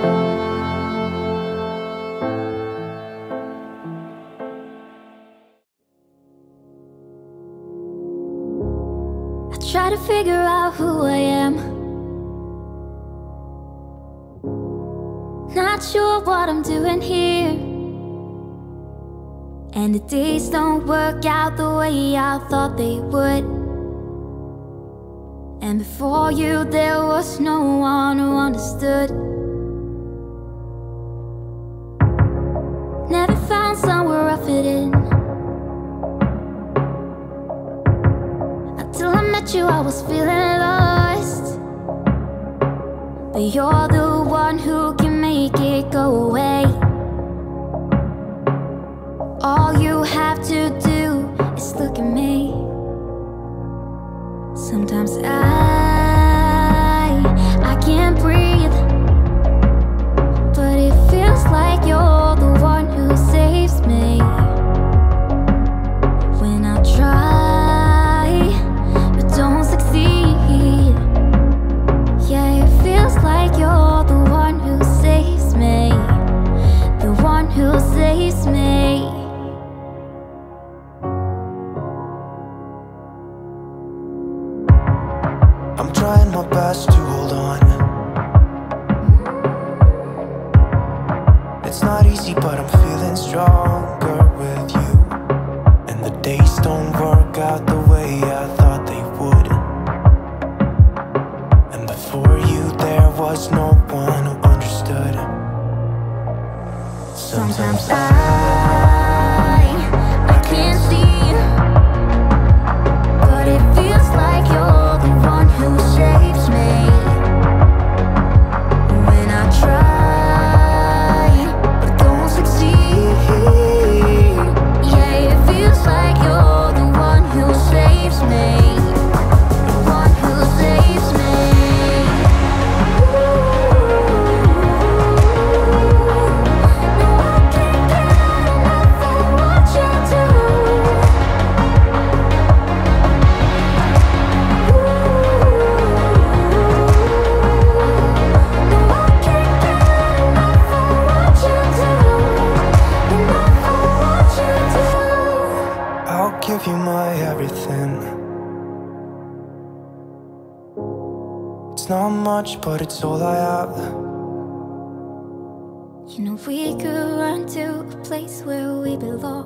Try to figure out who I am. Not sure what I'm doing here, and the days don't work out the way I thought they would. And before you there was no one who understood. Never found somewhere I fit in. Until I met you I was feeling lost. But you're the one who can make it go away. All you have to do is look at me. Sometimes I can't breathe, but it feels like you're the one who saves me. When I try but don't succeed, yeah, it feels like you're the one who saves me. The one who saves me. I'm trying my best to hold on. It's not easy, but I'm feeling stronger with you. And the days don't work out the way I thought they would. And before you there was no one who understood. Sometimes I can't see, but it feels like you're the one who saves me. When I try but don't succeed, yeah, it feels like you're the one who saves me. The one who saves me. No, I can't get enough of what you do. No, I can't get enough of what you do. Enough of what you do. I'll give you my everything. It's not much, but it's all I have. You know we could run to a place where we belong.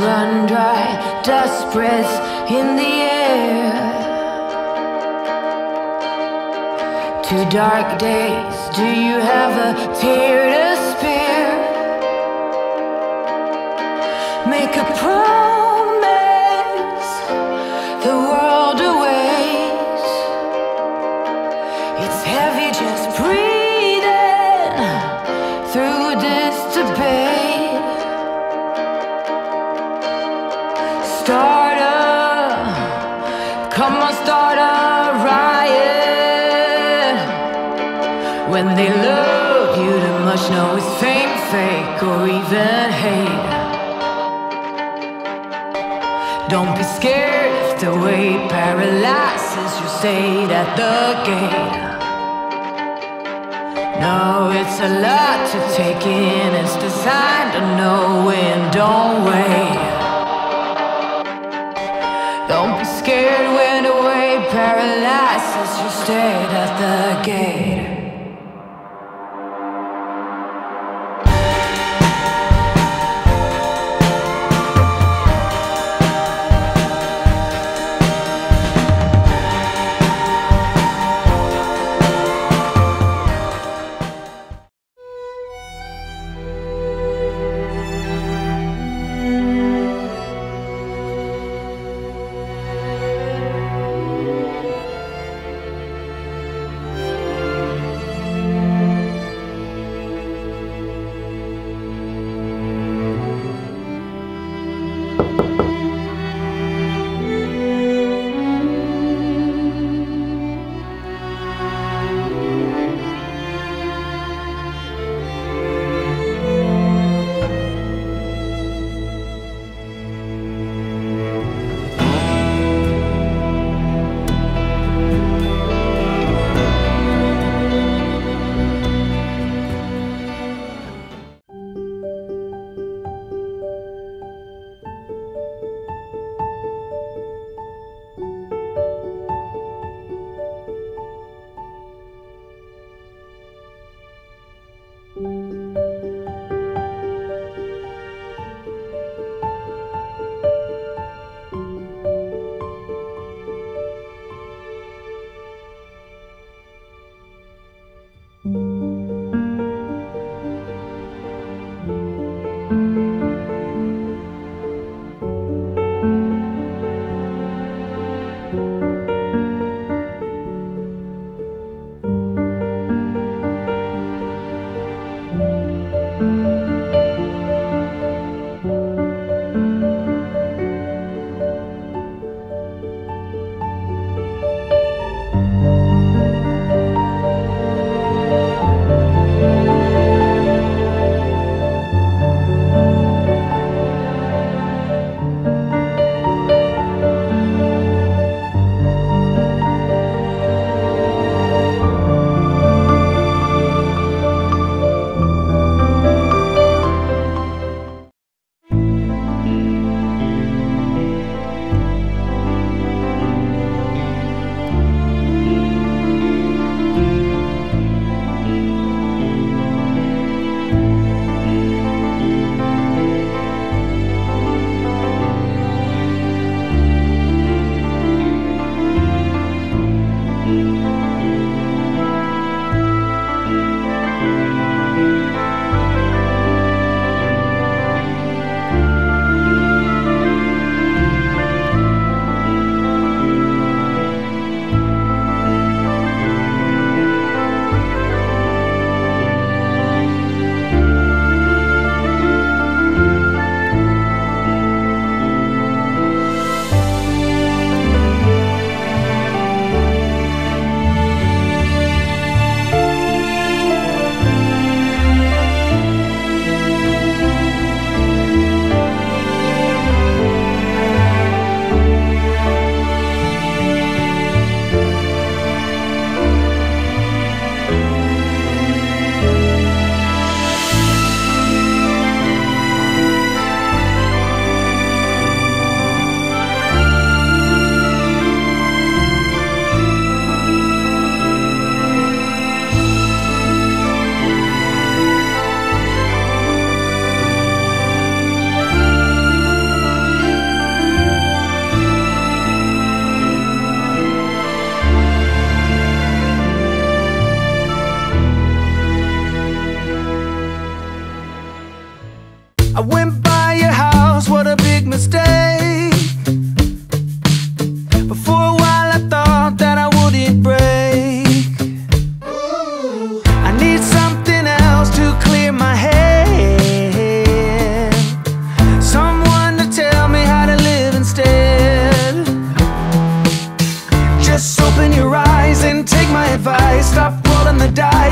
run dry, dust spreads in the air. 2 dark days, do you have a tear to spare? Make a promise, the world awaits. It's heavy just breathing through this debate. Start come on, start a riot. When they love you too much, know it's fame, fake, or even hate. Don't be scared if the weight paralyzes you, stayed at the gate. No, it's a lot to take in, it's designed to know when, don't wait. Don't be scared when the weight paralyzes you, stayed at the gate.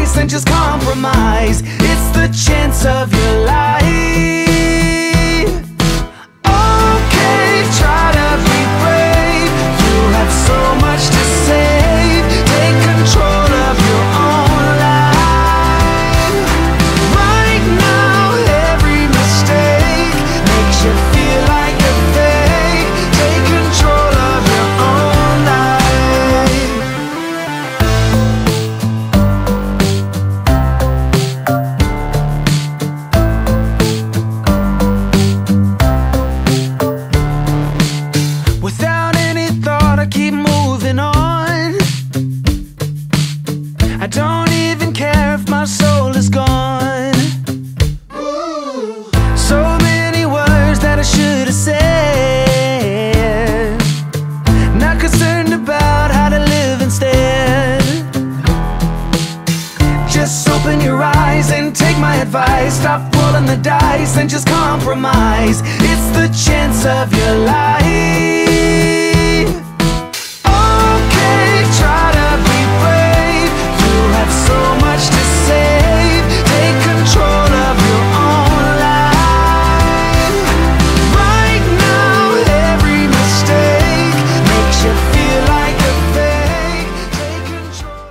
dice and just compromise. It's the chance of your life. Okay, try to be brave. You have so much to save. Take control of your own life. Right now, every mistake makes you feel like a fake. Take control of your own life. Without any thought, I keep moving on. I don't even care if my soul is gone. So many words that I should have said. Not concerned about how to live instead. Just open your eyes and take my advice. Stop rolling the dice and just compromise. It's the chance of your life. Okay, try to be brave. You have so much to save. Take control of your own life. Right now, every mistake makes you feel like a fake. Take control.